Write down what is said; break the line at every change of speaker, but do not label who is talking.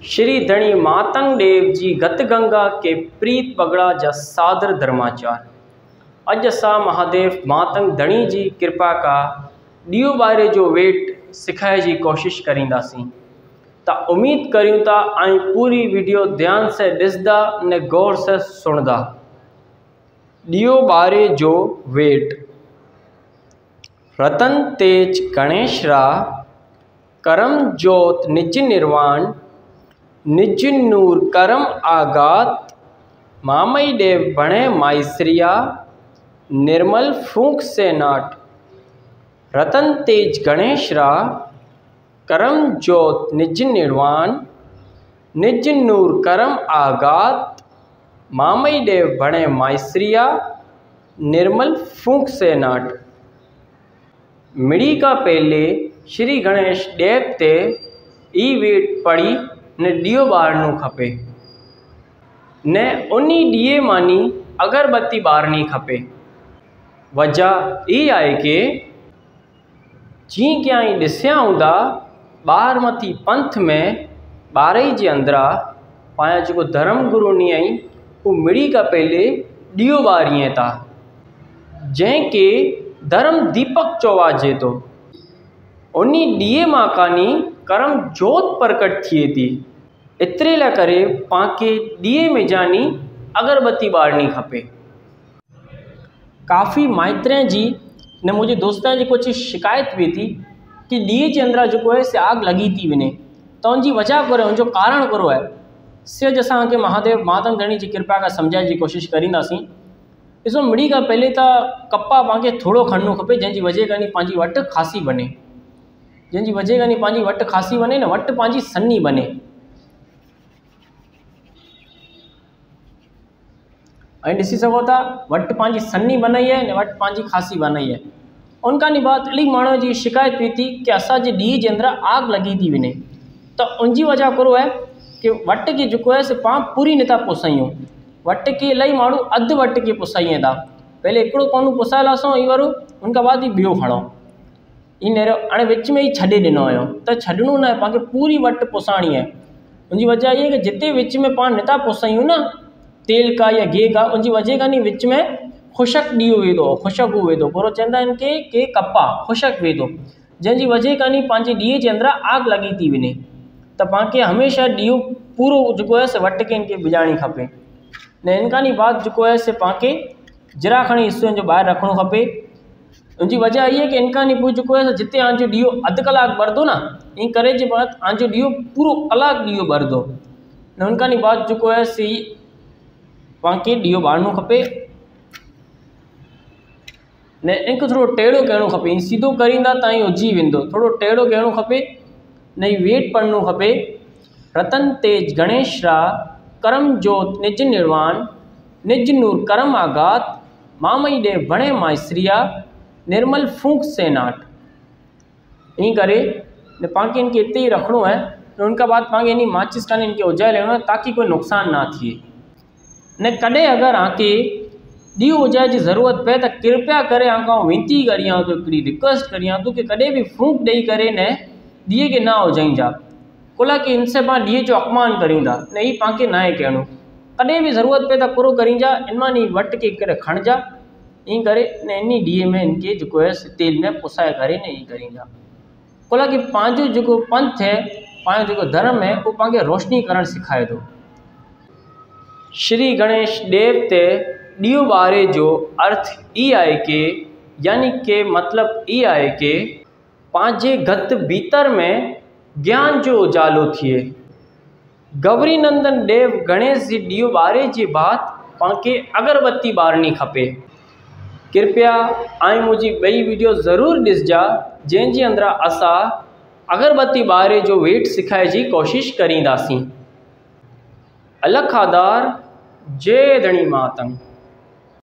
श्री धणी मातंग देव जी गत गंगा के प्रीत पगड़ा जा सादर धर्माचार। अज असां महादेव मातंग धणी जी कृपा का ॾियो ॿारे जो वेट सिखाए जी कोशिश करींदासीं। त उम्मीद करूं था ऐं पूरी वीडियो ध्यान से ॾिसंदा ने गौर से सुनदा। ॾियो ॿारे जो वेट। रतन तेज गणेश रा करम जोत निज निर्वाण, निज नूर करम आगात, मामई देव बणे माईश्रिया, निर्मल फूंक से नाट। रतन तेज गणेश रा करम जोत निज निर्वाण, निज नूर करम आगात, मामई देव बणे माईश्रिया, निर्मल फूंक से नाट। मिड़ी का पहले श्री गणेश देव ते ई वेट पढ़ी ने ॾियो ॿारणो खपे ने उन्ही ॾिए मानी अगरबत्ती ॿारणी खपे। वजह ई आहे कि जी क्याई ॾिसिया हूंदा बारमती पंथ में ॿारई जे अंदरा पाया जो धर्म गुरु नी आई वो मिड़ी का पहले ॾियो ॿारीए था, जैके धर्म दीपक चवाजे तो। उन्ही ॾिए मां कानी करम जोत प्रकट थिए थी। एतिरे लाइ करे पांखे ॾिए में जानी अगरबत्ती ॿारणी खपे। काफ़ी माइतरे जी ने मुझे दोस्तों जी कुछ शिकायत भी थी कि ॾिए जे अंदर जो है से आग लगी थी वने, तो उनकी वजह करो उनजो कारण करो है से असां के महादेव मातंग धणी जी कृपा का समझाइण जी कोशिश करींदासीं। ॾिसो मिड़ी का पहले तो कप्पा पांखे थोड़ो खणनो खपे जंहिंजी वजह करनी पंहिंजी वट खासी बने, जंहिंजी वजह करनी पंहिंजी वट खासी बने न वट पंहिंजी सन्नी बने। ऐं ॾिसी सघो था वट पंहिंजी सन्नी बनाई है न वट पंहिंजी खासी बनाई है। उनका नी बात इलाही माण्हू जी शिकायत भी थी कि असांजे ॾींहं जे अंदर आग लगी थी वने, तो उनकी वजह करो है कि वट के जो है से पां पूरी नथा पुसायूं। वट के इलाही माण्हू अधु वट के पुसाइए था, पहले हिकिड़ो कोनू पुसायलासो ई वारो उनका बाद ही ॿियो खणो ई नेरो हाणे विच में ही छॾे ॾिनो हुयो त छॾणो न आहे, पांखे पूरी वट पुसाणी है। उनकी वजह ये कि जिते विच में पाण नथा पुसायूं न तेल का या घी का, उनकी वजह खां विच में खुशक ॾियो वेंदो, खुशबू वेंदो, पूरो चवंदा आहिनि के कपा खुशक वेंदो, जंहिंजी वजह खां पंहिंजे ॾीए जे अंदर आग लगी थी वञे। त पांखे हमेशह ॾियो पूरो जो है से वट के इनके बिजाणी खपे ने इनका बाद जो है से पांखे जरा खणी हिस्सो जो ॿाहिरि रखणो खपे। उनकी वजह ये है कि इनका पोइ जो है जिते आंजो ॾियो अधु कलाक बरदो ना इन करे जे बाद आंजो ॾियो पूरो कलाक ॾियो बरदो ने उनका बाद जो है से पांखे ॾियो ॿारणो खपे ने इनको थोड़ो टेढ़ो करणो खपे। सीधो करींदा ताई उजी वेंदो, थोड़ो टेढ़ो करणो खपे ने वेट पढ़नो खपे। रतन तेज गणेश रा करम जोत निज निर्वाण, निज नूर करम आगात, मामई देव बणे माईश्रिया, निर्मल फूंक से नाट। इन करे ने पांखे इनके इतने ही रखणो है तो उनका बाद पांखे इन्हीं माचिस कान इनके उजाए लेना है ताकि कोई नुकसान ना थिए ने कॾहिं अगर आके ॾियो उजाए की ज़रूरत पए तो कृपया करे आका विनती करियां तो हिकिड़ी रिक्वेस्ट करियां तो कि कॾहिं भी फूंक ॾेई करे ने ॾिए के ना उजाइंजा कोला कि इनसे पां ॾिए जो अपमान करींदा ने ही पांखे ना है कहणो। कॾहिं भी ज़रूरत पए तो पूरो करींजा इनमानी वट के करे खणजा इन करे ने इन्हीं ॾिए में इनके जो है तेल में पुसाए करे ने ही करींदा कोला कि पंहिंजो जो पंथ है पंहिंजो जो धर्म है वो पांखे रोशनी करण सिखाए थो। श्री गणेश देव ते ॾियो ॿारे जो अर्थ ई आहे कि यानी कि मतलब ई आहे कि पंहिंजे गत भीतर में ज्ञान जो उजालो थिए। गौरी नंदन देव गणेश जी ॾियो ॿारे जे बाद पांखे अगरबत्ती ॿारणी खपे। कृपया ऐं मुझी ॿई वीडियो ज़रूर ॾिसजा जंहिंजे अंदर असां अगरबत्ती ॿारे जो वेट सिखाए जी कोशिश करींदासीं। अलख आधार जय धणी मातंग।